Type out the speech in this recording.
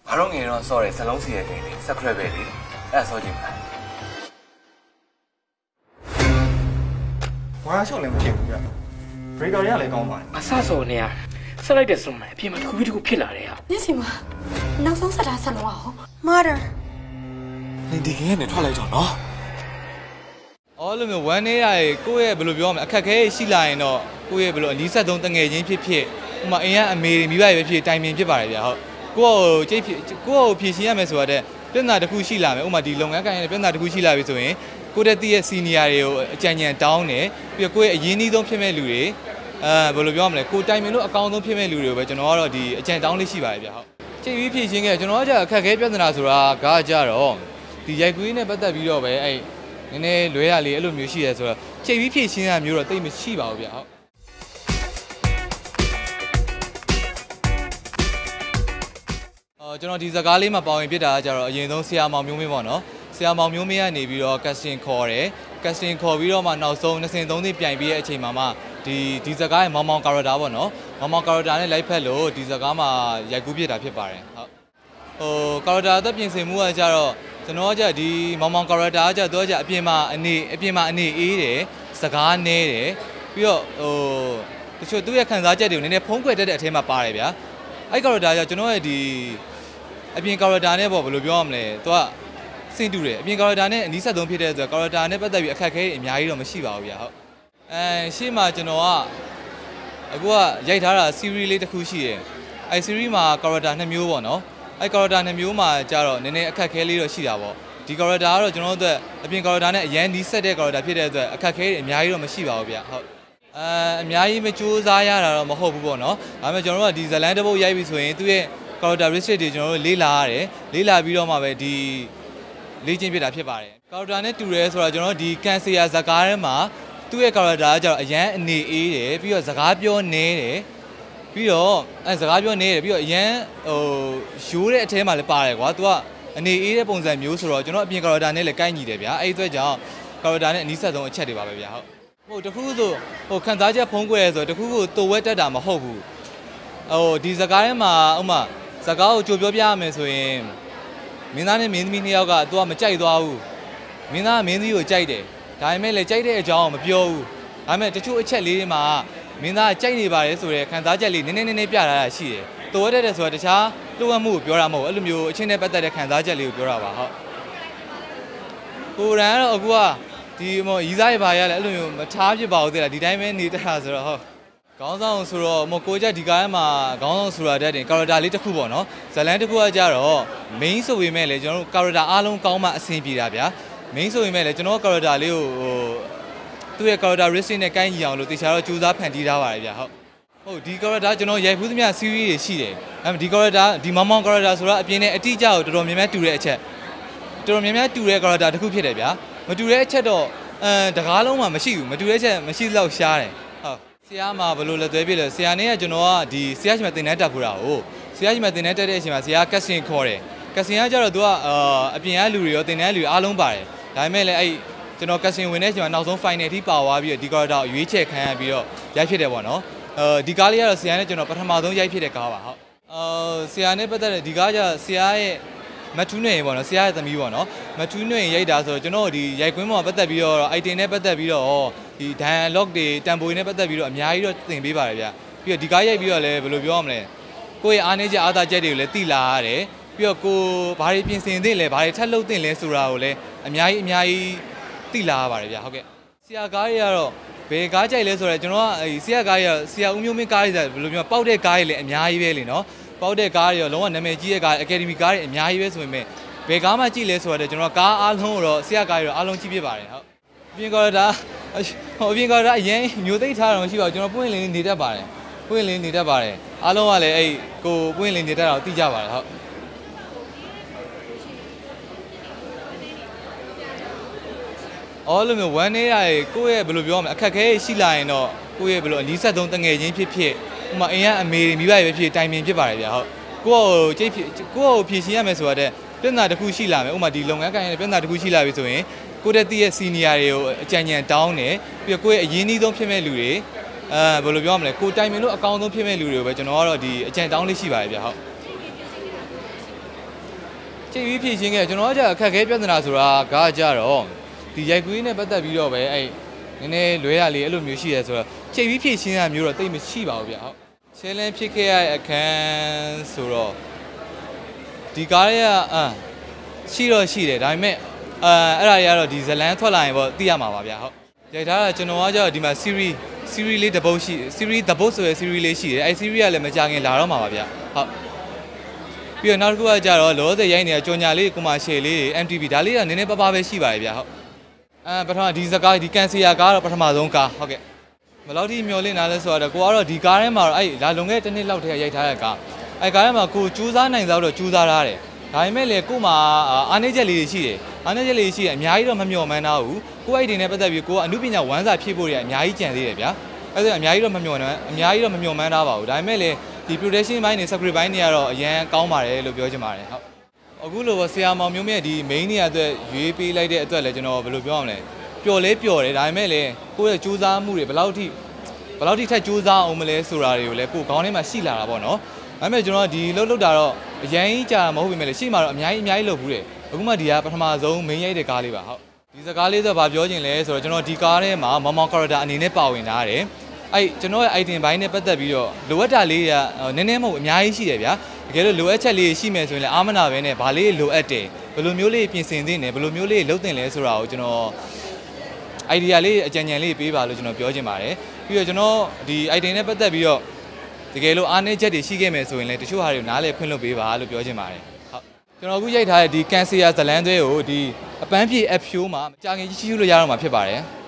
ဘာလို့ငယ်တော့ဆော့တယ်စလုံးစီရဲ့ချိန်လေးဆက်ခရက်ပဲလေအဲ့ဆော့ကြည့်မလားဘာရှော့လည်းမဖြစ်ဘူးဗျဘရေကာရလည်းကောင်းပါတယ်အဆဆော်နေရဆက်လိုက်တဲ့စုံမှာအပြင်မှာတစ်ခုပြီးတစ်ခုဖြစ်လာတယ်ဟာမျက်စိမှာနောက်ဆုံးဆက်တာဆက်လို့အောင် Mother နင်ဒီကင်းနဲ့ထွက်လိုက်တော့နော်အော်လို့မျိုးဝမ်းနေရရေကိုယ့်ရဲ့ဘယ်လိုပြောမလဲအခက်ခဲရှိလာရင်တော့ကိုယ့်ရဲ့ဘယ်လိုအနီးစပ်ဆုံးတငယ်ချင်းဖြစ်ဥပမာအိမ်ကအမေမိဘတွေပဲဖြစ်တိုင်ပင်ဖြစ်ပါတယ်ဗျဟုတ်ကိုယ့်ကိုဖြည့်ရှင်းရမယ်ဆိုတော့ပြဿနာတစ်ခုရှိလာမယ်ဥပမာဒီလုပ်ငန်းကိုင်ရတဲ့ပြဿနာတစ်ခုရှိလာပြီဆိုရင်ကိုယ့်တဲ့စီနီယာတွေကိုအကြံဉာဏ်တောင်းတယ်ပြီးတော့ကိုယ့်ရဲ့အရင်းနှီးဆုံးဖြစ်မဲ့လူတွေဘယ်လိုပြောမလဲကိုတိုင်ပင်လို့အကောင်းဆုံးဖြစ်မဲ့လူတွေကိုပဲကျွန်တော်ကတော့ဒီအကြံတောင်းလေးရှိပါတယ်ဗျဟုတ်ချိန်ပြီးဖြည့်ရှင်းခဲ့ကျွန်တော်ကအခက်ခဲပြဿနာဆိုတာကကြတော့ဒီရိုက်ကူးရေးနဲ့ပတ်သက်ပြီးတော့ပဲအဲ့နည်းနည်းလွဲရလေးအဲ့လိုမျိုးရှိရဲဆိုတော့ချိန်ပြီးဖြည့်ရှင်းရမျိုးတော့တိတ်မရှိပါဘူးဗျဟုတ်ကျွန်တော်ဒီဇာကားလေးမှာပါဝင်ဖြစ်တာကကြတော့အရင်ဆုံးဆရာမောင်မျိုးမင်းပေါ့နော်ဆရာမောင်မျိုးမင်းကနေပြီးတော့ casting ခေါ်တယ် casting ခေါ်ပြီးတော့မှနောက်ဆုံး20 30ပြိုင်ပြီးတဲ့အချိန်မှာမှဒီဇာကားရဲ့မောင်မောင် character ပေါ့နော်မောင်မောင် character နဲ့လိုက်ဖက်လို့ဒီဇာကားမှာရိုက်ကူးဖြစ်တာဖြစ်ပါတယ်ဟုတ်character အသက်ပြင်ဆင်မှုကကြတော့ကျွန်တော်ကဒီမောင်မောင် character ကကြတော့အပြင်မှာအနေအေးတယ်စကားနဲတယ်ပြီးတော့တချို့သူ့ရဲ့ခံစားချက်တွေကိုနည်းနည်းဖုံးကွယ်တတ်တဲ့အထဲမှာပါတယ်ဗျာအဲ့ character ကကျွန်တော်ရဲ့ဒီအပြင် character နဲ့ပေါ့ဘယ်လိုပြောရမလဲသူကစင်တူတယ်အပြင် character နဲ့အနီးစပ်ဆုံးဖြစ်တဲ့ဆိုတော့ character နဲ့ပတ်သက်ပြီးအခက်အခဲအများကြီးတော့မရှိပါဘူးဗျာဟုတ်ရှေ့မှာကျွန်တော်ကအခုကရိုက်ထားတာ series လေးတစ်ခုရှိတယ်အဲ့ series မှာ character 2မျိုးပေါ့နော်အဲ့ character 2မျိုးမှာကြတော့နည်းနည်းအခက်အခဲလေးတော့ရှိတာပေါ့ဒီ character ကတော့ကျွန်တော်တို့အပြင် character နဲ့အရန်နီးစပ်တဲ့ character ဖြစ်တဲ့အတွက်အခက်အခဲအများကြီးတော့မရှိပါဘူးဗျာဟုတ်အများကြီးမကြိုးစားရတာတော့မဟုတ်ဘူးပေါ့နော်ဒါပေမဲ့ကျွန်တော်တို့ကဒီဇလန်တစ်ပုတ်ရိုက်ပြီဆိုရင်သူ့ရဲ့ characteristic တွေကျွန်တော်တို့လေ့လာရတယ်လေ့လာပြီးတော့မှပဲဒီလေ့ကျင့်ပြတာဖြစ်ပါတယ် character နဲ့တူရဲဆိုတာကျွန်တော်တို့ဒီကန်ဆီယာဇကားထဲမှာသူ့ရဲ့ character ကကျတော့အရန်အနေအေးတယ်ပြီးတော့စကားပြောနေတယ်ပြီးတော့စကားပြောနေတယ်ပြီးတော့အရန်ရိုးတဲ့အထဲမှာလည်းပါတယ်ကွာသူကအနေအေးတဲ့ပုံစံမျိုးဆိုတော့ကျွန်တော်အပြင် character နဲ့လည်းကိုက်ညီတယ်ဗျာအဲ့ဒီအတွက်ကြောင့် character နဲ့အနီးစပ်ဆုံးအချက်တွေပါပဲဗျာဟုတ်တခုဆိုခံစားချက်ဖုံးကွယ်ဆိုတော့တခုကိုတိုဝက်တက်တာမဟုတ်ဘူးဒီစကားထဲမှာဥမာစကားကိုကြိုပြောပြရမယ်ဆိုရင်မင်းသားနဲ့မင်းသမီးနှစ်ယောက်ကသူကမကြိုက်သွားဘူးမင်းသားကမင်းသမီးကိုကြိုက်တယ်ဒါပေမဲ့လည်းကြိုက်တဲ့အကြောင်းကိုမပြောဘူးဒါပေမဲ့တချို့အချက်လေးတွေမှာမင်းသားကကြိုက်နေပါတယ်ဆိုတဲ့ခံစားချက်လေးနည်းနည်းပြထားတာရှိတယ်တိုဝက်တက်တယ်ဆိုတော့တခြားလှုပ်ဝက်မှုကိုပြောတာမဟုတ်ဘူးအဲ့လိုမျိုးအချင်းနဲ့ပတ်သက်တဲ့ခံစားချက်လေးကိုပြောတာပါဟုတ်ကိုရန်ကတော့အခုကဒီရီးစားရပါရလဲအဲ့လိုမျိုးမထားဖြစ်ပါဘူးတဲ့လားဒီတိုင်းပဲနေတတ်တာဆိုတော့ဟုတ်ခေါင်းဆောင်ဆိုတော့ကိုချက်ဒီကားထဲမှာခေါင်းဆောင်ဆိုတာတဲ့တင် character လေးတစ်ခုပေါ့နော်ဇလန်တစ်ခုကကြတော့ main ဆိုပေမဲ့လည်းကျွန်တော်တို့ character အားလုံးကောင်းမှအဆင်ပြေတာဗျာ main ဆိုပေမဲ့လည်းကျွန်တော် character လေးကိုသူ့ရဲ့ characteristic နဲ့ကိုင်းညီအောင်လို့တေချာတော့ကြိုးစားဖန်တီးထားပါတယ်ဗျာဟုတ်ဒီ character ကျွန်တော်ရိုက်ဖူးသမျှ series တွေရှိတယ်ဒီ character ဒီမောင်မောင် character ဆိုတော့အပြင်နဲ့အတိအကျကိုတော်တော်များများတူတဲ့အချက်တော်တော်များများတူတဲ့ character တစ်ခုဖြစ်တယ်ဗျာမတူတဲ့အချက်တော့တကားလုံးမှာမရှိဘူးမတူတဲ့အချက်မရှိတော့ရှားတယ်ဟုတ်ဆရာမှာဘယ်လိုလက်သွဲပြလဲဆရာနဲ့ကကျွန်တော်ကဒီဆရာကြီးမှာတင်တန်းတက်ဖို့တာကိုဆရာကြီးမှာတင်တန်းတက်တဲ့အချိန်မှာဆရာ casting ခေါ်တယ် casting ကကြတော့သူကအပြင်ကလူတွေရောတင်တန်းလူအားလုံးပါတယ်ဒါပေမဲ့လည်းအဲ့ကျွန်တော် casting ဝင်တဲ့အချိန်မှာနောက်ဆုံး final ထိပါသွားပြီးတော့ဒီ character ကိုရွေးချယ်ခံရပြီးတော့ရိုက်ဖြစ်တယ်ပေါ့နော်ဒီကားလေးကတော့ဆရာနဲ့ကျွန်တော်ပထမဆုံးရိုက်ဖြစ်တဲ့ကားပါဟုတ်ဆရာနဲ့ပတ်သက်တဲ့ဒီကားကျဆရာရဲ့မထူးနေပေါ့နော်ဆရာရဲ့သမီးပေါ့နော်မထူးနေရိုက်တာဆိုတော့ကျွန်တော်ဒီရိုက်ကွင်းပေါ်ပတ်သက်ပြီးတော့ item နဲ့ပတ်သက်ပြီးတော့ဒီ dialogue တွေတန်ဖိုးနဲ့ပတ်သက်ပြီးတော့အများကြီးတော့သင်ပေးပါတယ်ဗျပြီးတော့ဒီကားရိုက်ပြီးတော့လည်းဘယ်လိုပြောရမလဲကိုယ့်ရဲ့အားနည်းချက်အားသာချက်တွေကိုလည်းသိလာရတယ်ပြီးတော့ကိုဘာတွေပြင်ဆင်သင့်လဲဘာတွေထပ်လုပ်သင့်လဲဆိုတာကိုလည်းအများကြီးသိလာရပါတယ်ဗျဟုတ်ကဲ့ဆရာကားတွေကတော့ဘယ်ကားကြိုက်လဲဆိုတော့ကျွန်တော်ကဆရာကားတွေဆရာဦးမျိုးမင်းကားတွေဆိုဘယ်လိုပြောပေါက်တဲ့ကားတွေလည်းအများကြီးပဲလေနော်ပေါက်တဲ့ကားတွေရောလုံးဝနာမည်ကြီးတဲ့ကား academy ကားတွေအများကြီးပဲဆိုပေမဲ့ဘယ်ကားမှကြည့်လဲဆိုတော့ကျွန်တော်ကားအားလုံးကိုတော့ဆရာကားတွေတော့အားလုံးကြည့်ပြပါတယ်ဟုတ်အပြင်ကားတာအပြင်ကားတာအရင်မျိုးသိထားတာမရှိပါဘူးကျွန်တော်ပွင့်လင်းနေတတ်ပါတယ်ပွင့်လင်းနေတတ်ပါတယ်အားလုံးကလည်းအဲ့ကိုပွင့်လင်းနေတတ်တာကိုသိကြပါတယ်ဟုတ်အော်လို့မျိုးဝမ်းနေရရေကိုယ့်ရဲ့ဘယ်လိုပြောမလဲအခက်ခဲရှိလာရင်တော့ကိုယ့်ရဲ့ဘယ်လိုအနီးစပ်ဆုံးတငယ်ချင်းဖြစ်ဥပမာအိမ်ကအမေမိဘတွေပဲဖြစ်တိုင်ပင်ဖြစ်ပါတယ်ဗျာဟုတ်ကိုယ့်ကိုဖြည့်ရှင်းရမယ်ဆိုတော့ပြဿနာတစ်ခုရှိလာမယ်ဥပမာဒီလုပ်ငန်းကိုင်ရတဲ့ပြဿနာတစ်ခုရှိလာပြီဆိုရင်ကိုယ့်တဲ့စီနီယာတွေကိုအကြံဉာဏ်တောင်းတယ်ပြီးတော့ကိုယ့်ရဲ့အရင်းနှီးဆုံးဖြစ်မဲ့လူတွေဘယ်လိုပြောမလဲကိုတိုင်ပင်လို့အကောင်းဆုံးဖြစ်မဲ့လူတွေကိုပဲကျွန်တော်ကတော့ဒီအကြံတောင်းလေးရှိပါတယ်ဗျာဟုတ်ချိန်ပြီးဖြည့်ချင်းခဲ့ကျွန်တော်ကအခက်အခဲပြဿနာဆိုတာကကြတော့ဒီရိုက်ကူးနဲ့ပတ်သက်ပြီးတော့ပဲအဲ့နည်းနည်းလွဲရလေးအဲ့လိုမျိုးရှိရဲဆိုတော့ချိန်ပြီးဖြည့်ချင်းရမျိုးတော့တိတ်မရှိပါဘူးဗျဟုတ်ရှယ်လန်ဖြစ်ခဲ့ရတဲ့အခန်းဆိုတော့ဒီကားရဲ့ရှိတော့ရှိတယ်ဒါပေမဲ့အဲ့ဒါတွေကတော့ဒီဇလန်ထွက်လာရင်ပေါ့သိရမှာပါဗျဟုတ်ရိုက်ထားတာကျွန်တော်ကကြတော့ဒီမှာ series လေးတစ်ပုတ်ရှိ series တစ်ပုတ်ဆိုရယ် series လေးရှိတယ်အဲ့ series ကလည်းမကြခင်လာတော့မှာပါဗျဟုတ်ပြီးတော့နောက်တစ်ခုကကြတော့လောဆယ်ရိုက်နေတဲ့ကြော်ညာလေးကိုမာရှယ်လေး MTV ဒါလေးကနည်းနည်းပါးပါးပဲရှိပါတယ်ဗျဟုတ်ပထမဒီစကားဒီကန်စီယာကားတော့ပထမဆုံးကားဟုတ်ကဲ့ဘယ်လောက်ထိမျောလင့်တာလဲဆိုတော့ကိုကတော့ဒီကားထဲမှာတော့အဲ့လာလုံခဲ့တစ်နှစ်လောက်တည်းရိုက်ထားတဲ့ကားအဲ့ကားထဲမှာကိုကြိုးစားနိုင်သောတော့ကြိုးစားထားတယ်ဒါပေမဲ့လေကို့မှာအားနည်းချက်လေးတွေရှိတယ်အားနည်းချက်လေးရှိတယ်အများကြီးတော့မမျှော်မှန်းတော့ဘူးကိုယ့်အိတ်တွေနဲ့ပတ်သက်ပြီးကိုကအမှုပညာဝမ်းစာဖြည့်ဖို့တွေအများကြီးကြံသေးတယ်ဗျာအဲ့ဒါအများကြီးတော့မမျှော်မှန်းထားပါဘူးဒါပေမဲ့လေဒီ production ဘိုင်းတွေ script ဘိုင်းတွေကတော့အရန်ကောင်းပါတယ်လို့ပြောချင်ပါတယ်ဟုတ်အခုလိုဆရာမောင်မျိုးမြင့်ဒီ main တွေအတွက်ရွေးပေးလိုက်တဲ့အတွက်လည်းကျွန်တော်ဘယ်လိုပြောရမလဲပျော်လဲပျော်တယ်ဒါပေမဲ့လေကိုယ့်ရဲ့ကြိုးစားမှုတွေဘယ်လောက်ထိထက်ကြိုးစားအောင်မလဲဆိုတာတွေကိုလည်းကိုယ်ခေါင်းထဲမှာရှိလာတာပေါ့နော်ဒါပေမဲ့ကျွန်တော်ဒီလှုပ်တာတော့အရင်ကြီးကြာမဟုတ်ပေမဲ့လည်းရှေ့မှာတော့အများကြီးလှုပ်ဘူးတယ်အခုမှဒီကပထမဆုံး main ရိုက်တဲ့ကားလေးပါဟုတ်ဒီစကားလေးဆိုတော့ဗာပြောချင်လဲဆိုတော့ကျွန်တော်ဒီကားထဲမှာမောင် character အနေနဲ့ပါဝင်ထားတယ်အဲ့ကျွန်တော်ရဲ့ item ဘိုင်းနဲ့ပတ်သက်ပြီးတော့လိုအပ်တာလေးကနည်းနည်းမဟုတ်အများကြီးရှိတယ်ဗျာတကယ်လို့လိုအပ်ချက်လေးရှိမယ်ဆိုရင်လည်းအာမနာပဲနဲ့ဗာလေးလိုအပ်တယ်ဘယ်လိုမျိုးလေးပြင်ဆင်သင့်တယ်ဘယ်လိုမျိုးလေးလုပ်သင့်လဲဆိုတာကိုကျွန်တော် idea လေးအကြံဉာဏ်လေးပေးပါလို့ကျွန်တော်ပြောချင်ပါတယ်ပြီးတော့ကျွန်တော်ဒီ item နဲ့ပတ်သက်ပြီးတော့တကယ်လို့အားနည်းချက်တွေရှိခဲ့မယ်ဆိုရင်လည်းတချို့ဟာတွေကိုနားလည်ဖွင့်လို့ပေးပါလို့ပြောချင်ပါတယ်ဟုတ်ကျွန်တော်အခုရိုက်ထားတဲ့ဒီကန်စီယာဇလန်သွဲကိုဒီအပန်းဖြေ app show မှာမကြခင်ကြည့်လို့ရတော့မှာဖြစ်ပါတယ်